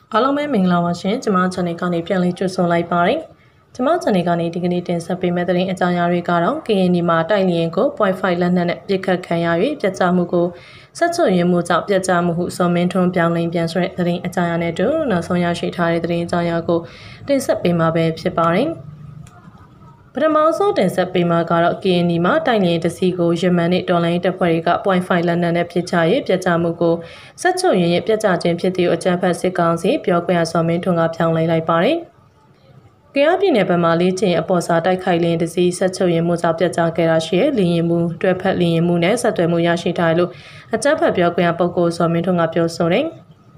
အားလုံးပဲမင်္ဂလာပါရှင်ကျွန်မ channel ကနေပြန်လည်ကြိုဆိုလိုက်ပါတယ်ကျွန်မ channel ကနေဒီကနေ့တင်ဆက်ပေးမယ့်သတင်းအကြောင်းအရာတွေကတော့ KNY မှာတိုက်လျင်ကို .5 လက်နက်နဲ့ပစ်ခတ်ခံရ၍ပြတ်ကျမှုကိုဆက်ချွတ်ရင်းမှုကြောင့်ပြတ်ကျမှုဟုစော်မင်းထွန်းပြောင်းလဲပြန်ဆိုတဲ့သတင်းအကြောင်းအရာနဲ့တူနောက်ဆုံးရရှိထားတဲ့သတင်းအကြောင်းအရာကိုတင်ဆက်ပေးမှာပဲဖြစ်ပါတယ်ပထမဆုံးတင်ဆက်ပေးမှာကတော့ KNY မှာတိုက်လျင်တစီကိုယမန်နဲ့တော်လိုင်းတပ်ဖွဲ့တွေက .5 လက်နက်နဲ့ပစ်ချရေးပြတ်ကျမှုကိုဆက်ချွတ်ရင်းပြတ်ကျခြင်းဖြစ်သည့်အကြမ်းဖက်စစ်ကောင်စီပြောခွင့်ရစော်မင်းထွန်းကပြောင်းလဲလိုက်ပါတယ်။ကယားပြည်နယ်ဘက်မှာ၄ချိန်အပေါ်စားတိုက်ခိုက်လင်းတစီဆက်ချွတ်ရင်းမှုကြောင့်ပြတ်ကျခဲ့တာရှိတဲ့လင်းရင်မှုတွဲဖက်လင်းရင်မှုနဲ့ဆက်သွယ်မှုရရှိထားလို့အကြမ်းဖက်ပြောခွင့်ရပုဂ္ဂိုလ်စော်မင်းထွန်းကပြောဆိုတယ်။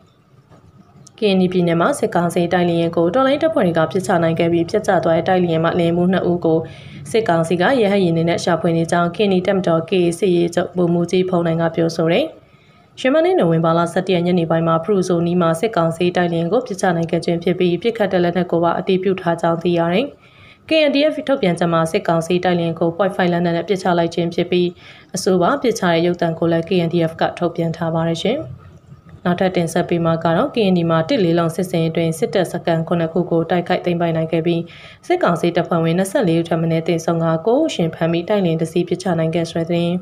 KNY ပြည်နယ်မှာစစ်ကောင်စီတိုက်လျင်ကိုတော်လိုင်းတပ်ဖွဲ့တွေကပြစ်ချနိုင်ခဲ့ပြီးပြစ်ချသွားတဲ့တိုက်လျင်မှာလင်းမှု2ဦးကိုစစ်ကောင်စီကရဟတ်ရင်နဲ့ရှာဖွေနေကြောင်း KNY တပ်မတော် KA စစ်ရေးချုပ်ဗိုလ်မှူးကြီးဖုံးနိုင်ကပြောဆိုတယ်။ရှမနေ့နိုဝင်ဘာလ17ရက်ညနေပိုင်းမှာဖရူဇိုနီမှာစစ်ကောင်စီတိုက်လျင်ကိုပြစ်ချနိုင်ခဲ့ခြင်းဖြစ်ပြီးပြစ်ခတ်တဲ့လက်နက်ကိုပါအတည်ပြုထားကြောင်းသိရတယ်။ KNDF ထုတ်ပြန်ချက်မှာစစ်ကောင်စီတိုက်လျင်ကို .5 လက်နက်နဲ့ပြစ်ချလိုက်ခြင်းဖြစ်ပြီးအဆိုပါပြစ်ချတဲ့ရုပ်သံကိုလည်း KNDF ကထုတ်ပြန်ထားပါတယ်ရှင်။နောက်ထပ်တင်ဆက်ပေးမှာကတော့ KNY မှာတစ်လေးလုံးစစ်စင်အတွင်းစစ်တပ်စကန်9ခုကိုတိုက်ခိုက်သိမ်းပိုက်နိုင်ခဲ့ပြီးစစ်ကောင်စီတပ်ဖွဲ့ဝင်24ဦးထပ်မံတေဆုံးက9ဦးရှင်ဖမ်းပြီးတိုက်လျင်တစီပြစ်ချနိုင်ခဲ့ဆိုတဲ့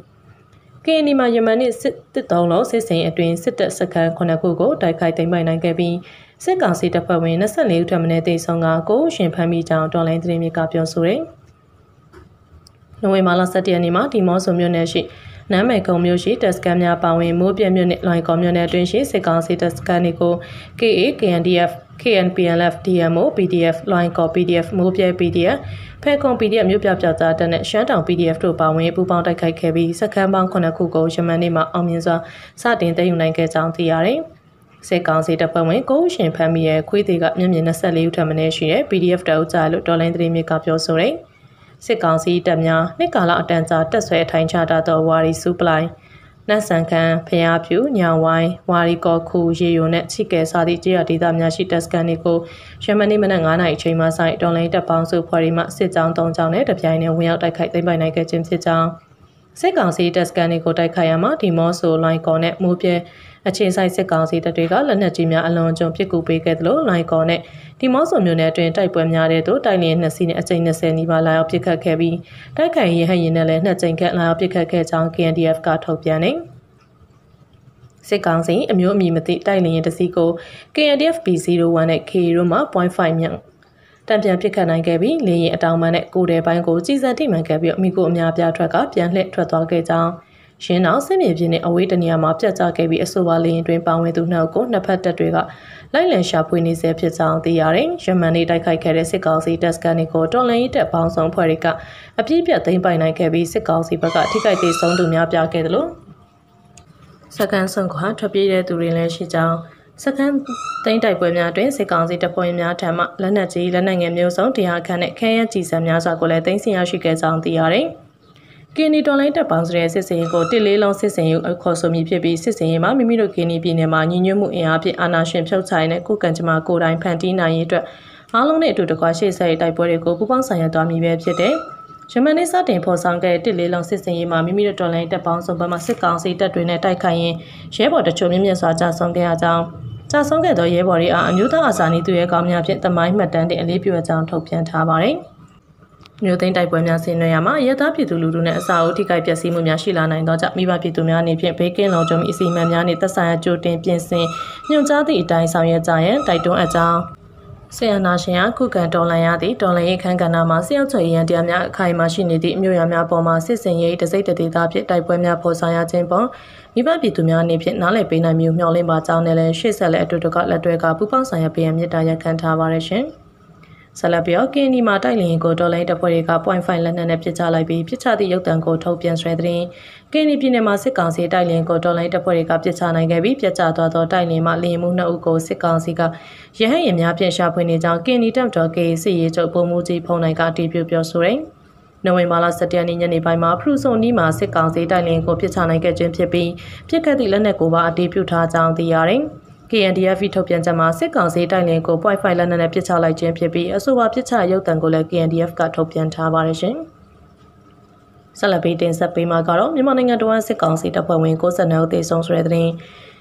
KNY မှာယမန်နေ့စစ်3လုံးစစ်စင်အတွင်းစစ်တပ်စကန်9ခုကိုတိုက်ခိုက်သိမ်းပိုက်နိုင်ခဲ့ပြီးစစ်ကောင်စီတပ်ဖွဲ့ဝင်24ဦးထပ်မံတေဆုံးက9ဦးရှင်ဖမ်းပြီးကြောင်းတော်လိုင်းသတင်းမြစ်ကပြောဆိုတယ်။နိုဝင်ဘာလ17ရက်နေ့မှာဒီမော့ဆိုမြို့နယ်ရှိနမ်းမယ်ကုံမြို့ရှိတပ်စကန်များပါဝင်မိုးပြည့်မြို့နယ်လွိုင်ကော်မြို့နယ်အတွင်းရှိစစ်ကောင်စီတပ်စကန်တွေကို KA KNDF KNPLF DMO PDF လွိုင်ကော် PDF မိုးပြည့် PDF ဖဲကွန် PDF မြို့ပြပျောက်ကြားတပ်နဲ့ရှမ်းတောင် PDF တို့ပါဝင်ပူးပေါင်းတိုက်ခိုက်ခဲ့ပြီးစကန်ပေါင်း9ခုကိုယမန်နေ့မှာအောင်မြင်စွာစတင်သိမ်းယူနိုင်ခဲ့ကြောင်းသိရတယ်။စစ်ကောင်စီတပ်ဖွဲ့ဝင်9ဦးရှင်ဖမ်းမိရဲ့ခွေးသေးကမျက်မြင်24ဦးထပ်မံရှိတဲ့ PDF တအုပ်ကြားလို့တော်လိုင်းသတင်းမြစ်ကပြောဆိုတယ်။စစ်ကောင်စီတပ်များနှစ်ကာလအတန်းကြာတက်ဆွဲထိုင်ချတာသောဝါရီစုပလိုင်းနတ်ဆန်ခန်းဖျားဖြူညောင်ဝိုင်းဝါရီကောခုရေယိုနဲ့ချိကဲစာသည့်ကြေးရဒေသများရှိတပ်စကန်တွေကိုယမန်နေ့မနက်9:00နာရီအချိန်မှဆိုင်တော်လိုင်းတပ်ပေါင်းစုဖွဲ့ရီမှစစ်ကြောင်း3ကြောင်းနဲ့တပြိုင်နက်ဝင်ရောက်တိုက်ခိုက်သိမ်းပိုက်နိုင်ခဲ့ခြင်းဖြစ်ကြောင်းစစ်ကောင်စီတပ်စကန်တွေကိုတိုက်ခိုက်ရမှာဒီမော့ဆိုလိုင်းကော်နဲ့မိုးပြဲအခြေဆိုင်စစ်ကောင်စီတပ်တွေကလက်နက်ကြီးများအလွန်အကျွံပစ်ကူပေးခဲ့သလိုလိုင်းကော်နဲ့ဒီမော့ဆိုမြို့နယ်အတွင်းတိုက်ပွဲများတဲ့သို့တိုက်လျင်2စီးနဲ့အကြိမ်20နီးပါးလာရောက်ပစ်ခတ်ခဲ့ပြီးတိုက်ခိုက်ရေးဟရင်နဲ့လည်း2ကြိမ်ခန့်လာရောက်ပစ်ခတ်ခဲ့ကြောင်း KNDF ကထုတ်ပြန်နေစစ်ကောင်စီအမျိုးအမည်မသိတိုက်လျင်တစီကို KNDF B01 နဲ့ KA တို့မှ.5 မြန့်တံပြန်ပစ်ခတ်နိုင်ခဲ့ပြီးလေရင်အတောင်ပန်းနဲ့ကိုယ်တဲပိုင်းကိုကြီးစံထိမှန်ခဲ့ပြီးအမိကိုအများပြားထွက်ကပြန်လှည့်ထွက်သွားခဲ့ကြောင်းရင်းနောက်စစ်မြေပြင်နဲ့အဝေးတနေရာမှာပြတ်ကျခဲ့ပြီးအဆိုပါလေရင်တွင်ပါဝင်သူ2ဦးကိုနှစ်ဖက်တပ်တွေကလိုက်လံရှာဖွေနေဆဲဖြစ်ကြောင်းသိရတယ်။ယမန်နေ့တိုက်ခိုက်ခဲ့တဲ့စစ်ကောင်စီတပ်စကန်တွေကိုတော်လှန်ရေးတပ်ပေါင်းစုံဖွဲ့တွေကအပြည့်ပြတ်သိမ်းပိုက်နိုင်ခဲ့ပြီးစစ်ကောင်စီဘက်ကထိခိုက်ဒေဆုံးသူများပြားခဲ့တယ်လို့စကန်ဆုံးကထွက်ပြေးတဲ့သူတွေလည်းရှိကြောင်းစကန်သိန်းတိုက်ပွဲများတွင်စစ်ကောင်စီတပ်ဖွဲ့များထံမှလက်နက်ကြီးလက်နက်ငယ်မျိုးစုံတရားခန့်နဲ့ခဲယမ်းကြီးစံများစွာကိုလည်းသိမ်းဆည်းရရှိခဲ့ကြောင်းသိရတယ်။KNYတော်လိုင်းတပ်ပေါင်းစုရဲ့စစ်စင်ရေးကိုတစ်လေးလုံးစစ်စင်ရေးခေါ်ဆိုမိဖြစ်ပြီးစစ်စင်ရေးမှာမိမိတို့ KNY ပြည်နယ်မှာညီညွတ်မှုအင်အားဖြင့်အာဏာရှင်ဖြုတ်ချရတဲ့ကုကံကြမ္မာကိုယ်တိုင်ဖန်တီးနိုင်ရေးအတွက်အားလုံးနဲ့အတူတကွရှေ့ဆက်ရေးတိုက်ပွဲတွေကိုပူးပေါင်းဆောင်ရွက်သွားမည်ပဲဖြစ်တဲ့ယမန်နေ့စတင်ဖော်ဆောင်ခဲ့တဲ့တစ်လေးလုံးစစ်စင်ရေးမှာမိမိတို့တော်လိုင်းတပ်ပေါင်းစုဘက်မှစစ်ကောင်စီတပ်တွေနဲ့တိုက်ခိုက်ရင်းရဲဘော်တချို့မြင့်မြတ်စွာကြာဆုံးခဲ့ရကြောင်းကြာဆုံးခဲ့သောရဲဘော်တွေအားအမျိုးသားအာဇာနည်သူရဲကောင်းများဖြင့်တမိုင်းမှတ်တမ်းတင်အလေးပြုအပ်ကြောင်းထုတ်ပြန်ထားပါတယ်။မြို့သိမ်းတိုက်ပွဲများဆင်နွှဲရမှာရဲသားပြည်သူလူထုနဲ့အစာအုပ်ထိခိုက်ပျက်စီးမှုများရှိလာနိုင်သောကြောင့်မိဘပြည်သူများအနေဖြင့်ဘေးကင်းလုံခြုံမှုအစီအမံများနှင့်သက်ဆိုင်ရာကြိုတင်ပြင်ဆင်ညွှန်ကြားသည့်အတိုင်းဆောင်ရွက်ကြရန်တိုက်တွန်းအပ်ကြောင်းဆီယနာရှင်အားခုခံတော်လှန်ရသည့်တော်လှန်ရေးခန်းကဏ္ဍမှာဆီရောက်ချွေရန်တရားများအခိုင်အမာရှိနေသည့်မြို့ရွာများပေါ်မှာစစ်စင်ရေးတစိမ့်တသေးသားဖြင့်တိုက်ပွဲများဖော်ဆောင်ရခြင်းပေါ်မိဘပြည်သူများအနေဖြင့်နားလည်ပေးနိုင်မျိုးမျှော်လင့်ပါကြောင်းနဲ့လည်းရှေ့ဆက်လက်အတူတကွလက်တွဲကပူးပေါင်းဆောင်ရွက်ပေးရန်မြစ်တာရက်ခံထားပါရရှင်ဆလပြောKNYမှာတိုက်လျင်ကိုတော်လိုင်းတပ်ဖွဲ့တွေက.5လက်နက်နဲ့ပစ်ချလိုက်ပြီးပစ်ချသည့်ရုပ်တံကိုထုတ်ပြန်ဆွဲတဲ့KNYပြည်နယ်မှာစစ်ကောင်စီတိုက်လျင်ကိုတော်လိုင်းတပ်ဖွဲ့တွေကပစ်ချနိုင်ခဲ့ပြီးပြတ်ကျသွားသောတိုက်လျင်မှာလျင်မှု2ဦးကိုစစ်ကောင်စီကရဟတ်ရင်များဖြင့်ရှာဖွေနေကြောင်းKNYတပ်တော် KA စစ်ရေးချုပ်ဗိုလ်မှူးကြီးဖုံးနိုင်ကအတည်ပြုပြောဆိုတယ်။နိုဝင်ဘာလ17ရက်နေ့ညနေပိုင်းမှာဖရူဇိုနီမှာစစ်ကောင်စီတိုက်လျင်ကိုပစ်ချနိုင်ခဲ့ခြင်းဖြစ်ပြီးပြစ်ခတ်သည့်လက်နက်ကိုပါအတည်ပြုထားကြောင်းသိရတယ်။ KNDF ထုတ်ပြန်ချက်မှာစစ်ကောင်စီတိုက်လျင်ကို.5လက်နက်နဲ့ပစ်ချလိုက်ခြင်းဖြစ်ပြီးအဆိုပါပစ်ချရုပ်တံကိုလည်း KNDF ကထုတ်ပြန်ထားပါတယ်ရှင်။ဆက်လက်ပြီးတင်ဆက်ပေးမှာကတော့မြန်မာနိုင်ငံတော်စစ်ကောင်စီတပ်ဖွဲ့ဝင်92ဦးသေဆုံးဆိုတဲ့သတင်း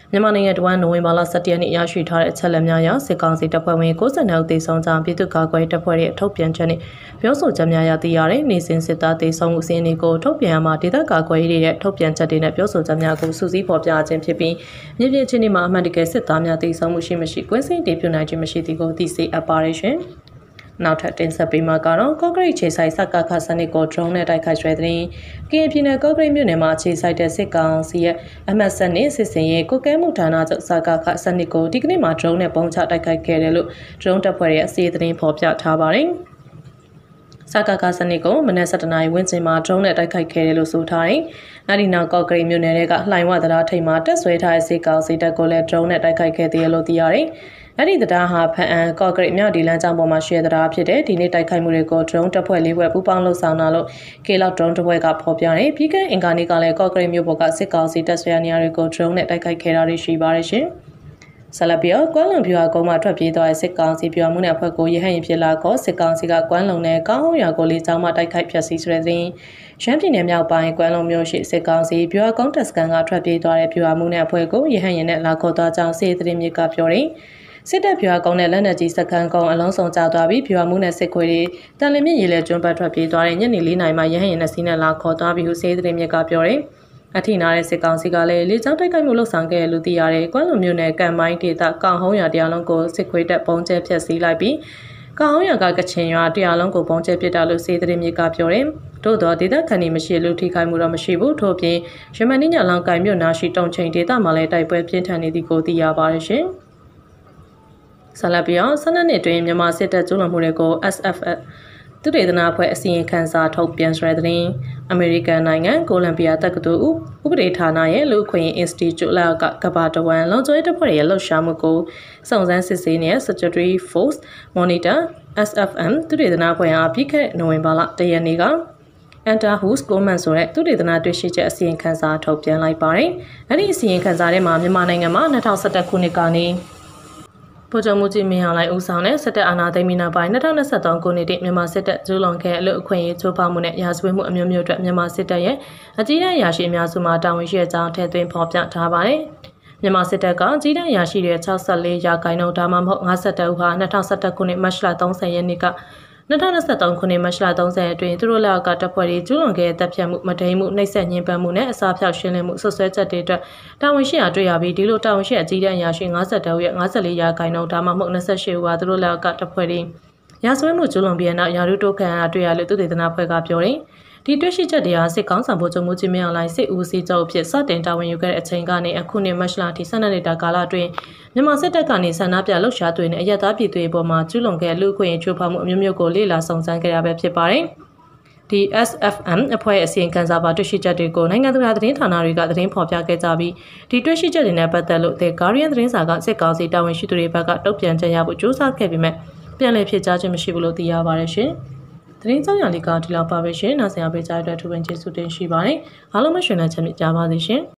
မြန်မာနိုင်ငံတွင်းနိုဝင်ဘာလ17ရက်နေ့ရရှိထားတဲ့အချက်အလက်များအရစစ်ကောင်စီတပ်ဖွဲ့ဝင်90ဦးသေဆုံးကြောင်းပြည်သူ့ကာကွယ်တပ်ဖွဲ့ရဲ့ထုတ်ပြန်ချက်နဲ့ပြောဆိုချက်များရသိရတဲ့နေစဉ်စစ်သားသေဆုံးမှုစည်းတွေကိုထုတ်ပြန်မှာဒေသကာကွယ်ရေးရဲ့ထုတ်ပြန်ချက်တွေနဲ့ပြောဆိုချက်များကိုစုစည်းဖော်ပြခြင်းဖြစ်ပြီးမြေပြင်ချင်းတွေမှာအမှန်တကယ်စစ်သားများသေဆုံးမှုရှိမရှိကွင်းစင်တည်ပြုနိုင်ခြင်းမရှိသည်ကိုသိစေအပ်ပါတယ်ရှင်။နောက်ထပ်တင်ဆက်ပေးမှာကတော့ကော့ဂရိတ်ခြေဆိုင်စကခစနစ်ကို drone နဲ့တိုက်ခိုက်ဆွဲတဲ့ကရင်ပြည်နယ်ကော့ဂရိတ်မြို့နယ်မှာခြေဆိုင်တဲ့စစ်ကောင်စီရဲ့အမှတ်စနစ်စစ်စင်ရေးကိုကဲမှုဌာနချုပ်စကခစနစ်ကိုဒီကနေ့မှာ drone နဲ့ပုံချတိုက်ခိုက်ခဲ့တယ်လို့ drone တပ်ဖွဲ့ရဲ့အစီအသတင်းဖော်ပြထားပါတယ်။စကခစနစ်ကိုမနက်7:00နာရီဝန်းကျင်မှာ drone နဲ့တိုက်ခိုက်ခဲ့တယ်လို့ဆိုထားတယ်။အဲဒီနောက်ကော့ဂရိတ်မြို့နယ်ကလှိုင်ဝတရားထိပ်မှာတက်ဆွဲထားတဲ့စစ်ကောင်စီတပ်ကိုလည်း drone နဲ့တိုက်ခိုက်ခဲ့တယ်လို့သိရတယ်။အဲ့ဒီတရားဟာဖန်အန်ကော့ဂရိတ်မြောက်ဒီလန်းကျောင်းပေါ်မှာရှိတဲ့တရားဖြစ်တဲ့ဒီနေ့တိုက်ခိုက်မှုတွေကို drone တပ်ဖွဲ့၄ဘွဲ့ပူးပေါင်းလှုပ်ဆောင်တာလို့ K-Lock drone တပ်ဖွဲ့ကဖော်ပြတယ်ပြီးခဲ့အင်္ဂါနေ့ကလည်းကော့ဂရိတ်မြို့ပေါ်ကစစ်ကောင်စီတပ်ဆွဲနေရာတွေကို drone နဲ့တိုက်ခိုက်ခဲ့တာတွေရှိပါတယ်ရှင်ဆလပီယောကွမ်းလုံပြူဟာကုန်းမှာထွက်ပြေးသွားတဲ့စစ်ကောင်စီပြူမှုနဲ့အဖွဲ့ကိုရဟန်းရင်ဖြစ်လာခေါ်စစ်ကောင်စီကကွမ်းလုံနဲ့ကောင်းအောင်ရွာကိုလေးချောင်းမှတိုက်ခိုက်ဖျက်ဆီးဆိုတဲ့သတင်းရှမ်းပြည်နယ်မြောက်ပိုင်းကွမ်းလုံမြို့ရှိစစ်ကောင်စီပြူဟာကုန်းတပ်စခန်းကထွက်ပြေးသွားတဲ့ပြူဟာမှုနဲ့အဖွဲ့ကိုရဟန်းရင်နဲ့လာခေါ်သွားကြောင်းစစ်သတင်းမြစ်ကပြောတယ်စစ်တပ်ပြွာကုန်းနဲ့လက်နက်ကြီးစခန်းကုန်းအလုံးစုံကျသွားပြီးပြွာမှုနဲ့စစ်ခွေတွေတန်လင်းမြင့်ရေလဲကျွန်းပတ်ထွက်ပြေးသွားတဲ့ညနေ4 နာရီမှရဟန်းရင်နဲ့စီးနဲ့လာခေါ်သွားပြီးဟုစေသတင်းမြစ်ကပြောတယ်။အထိနာတဲ့စစ်ကောင်စီကလည်းလေကြောင်းတိုက်ခိုက်မှုလှုပ်ဆောင်ခဲ့တယ်လို့သိရတယ်။ကွမ်းလုံမြို့နယ်ကံမိုင်းဒေသကောင်ဟုံးရွာတရားလုံးကိုစစ်ခွေတပ်ပုံကျဲဖျက်ဆီးလိုက်ပြီးကောင်ဟုံးရွာကကချင်ရွာတရားလုံးကိုပုံကျဲပစ်တာလို့စေသတင်းမြစ်ကပြောတယ်။သို့တော့ဒေသခံတွေမရှိလို့ထိခိုက်မှုတော့မရှိဘူး။ထို့ပြင်ရမန်နီညလောင်ကိုင်မြို့နာရှိတုံချိန်ဒေသမှာလည်းတိုက်ပွဲပြင်းထန်နေသည်ကိုသိရပါတယ်ရှင်။ဆလပီယော12နှစ်တွင်မြန်မာစစ်တပ်ကျူးလွန်မှုတွေကို SFF သူတေသနာအဖွဲ့အစီရင်ခံစာထုတ်ပြန်ဆွဲတဲ့အမေရိကန်နိုင်ငံကိုလံဘီယာတက္ကသိုလ်ဥပဒေဌာနရဲ့လူ့အခွင့်အရေး Institute လောက်ကကဘာတဝန်လုံခြုံရေးတပ်ဖွဲ့ရဲ့လှုပ်ရှားမှုကိုစုံစမ်းစစ်ဆေးနေတဲ့ Security Force Monitor SFM သူတေသနာအဖွဲ့အားပြီးခဲ့နိုဝင်ဘာလ1ရက်နေ့ကEnter Who's Comment ဆိုတဲ့သူတေသနာတွေ့ရှိချက်အစီရင်ခံစာထုတ်ပြန်လိုက်ပါတယ်။အဲဒီအစီရင်ခံစာထဲမှာမြန်မာနိုင်ငံမှာ2021ခုနှစ်ကနေဗိုလ်ချုပ်မှုကြီးမင်းအောင်လှိုင်ဦးဆောင်တဲ့စစ်တပ်အာဏာသိမ်းပြီးနောက်ပိုင်း2023ခုနှစ်တည်းမြန်မာစစ်တပ်ကျူးလွန်ခဲ့အလို့အခွင့်အရေးချိုးဖောက်မှုနဲ့ရာဇဝတ်မှုအမျိုးမျိုးအတွက်မြန်မာစစ်တပ်ရဲ့အကြီးတန်းအရာရှိအများစုမှာတာဝန်ရှိတဲ့အကြောင်းထည့်သွင်းဖော်ပြထားပါတယ်။မြန်မာစစ်တပ်ကအကြီးတန်းအရာရှိတွေ64ရာခိုင်နှုန်းဒါမှမဟုတ်52ဦးဟာ2021ခုနှစ်မတ်လ30ရက်နေ့က2023ခုနှစ်မတ်လ30အတွင်းသူတို့လက်ကတပ်ဖွဲ့တွေကျူးလွန်ခဲ့တဲ့တပ်ဖြတ်မှုမဒိမ်းမှုနှိပ်စက်ညှဉ်းပန်းမှုနဲ့အစာဖြောက်ရှင်းလင်းမှုဆွဆွဲချက်တွေအတွက်တာဝန်ရှိရာတွေ့ရပြီးဒီလိုတာဝန်ရှိအကြီးတန်းအရာရှိ52ဦးရဲ့54ရာခိုင်နှုန်းဒါမှမဟုတ်28ဦးဟာသူတို့လက်ကတပ်ဖွဲ့တွေရာဇဝတ်မှုကျူးလွန်ပြီးတဲ့နောက်ယာရုတိုးခံရတွေ့ရလို့သူတေသနာဖွဲ့ကပြောတယ်ဒီတွေ့ရှိချက်တွေဟာစစ်ကောင်းဆောင်ဗိုလ်ချုပ်မှုကြီးမင်းအောင်လှိုင်စစ်ဦးစီးချုပ်အဖြစ်စတင်တာဝန်ယူခဲ့တဲ့အချိန်ကနေအခုနှစ်မတ်လအထိ12နှစ်တာကာလအတွင်းမြန်မာစစ်တပ်ကနေဆန္ဒပြလှုပ်ရှားသွေးနဲ့အရက်သားပြည်သူတွေပေါ်မှာကျူးလွန်ခဲ့လူ့အခွင့်အရေးချိုးဖောက်မှုအမျိုးမျိုးကိုလေ့လာစုံစမ်းခဲ့ရပဲဖြစ်ပါတယ်။ဒီ SFM အဖွဲ့အစည်းအင်ကန်စာပါတွေ့ရှိချက်တွေကိုနိုင်ငံတကာသတင်းဌာနတွေကသတင်းဖော်ပြခဲ့ကြပြီးဒီတွေ့ရှိချက်တွေနဲ့ပတ်သက်လို့ The Guardian သတင်းစာကစစ်ကောင်စီတာဝန်ရှိသူတွေဘက်ကတုံ့ပြန်ချက်ရဖို့ကြိုးစားခဲ့ပေမဲ့ပြန်လည်ဖြစ်ကြားခြင်းမရှိဘူးလို့သိရပါတယ်ရှင်။သတင်းကြောင်းရာလေးကဒီလောက်ပါပဲရှင်။နောက်ဆက်ပေးကြတဲ့အတွက်ထူးပင်ကျေးဇူးတင်ရှိပါတယ်။အားလုံးမရှင်တဲ့ချက်မြကြပါစေရှင်။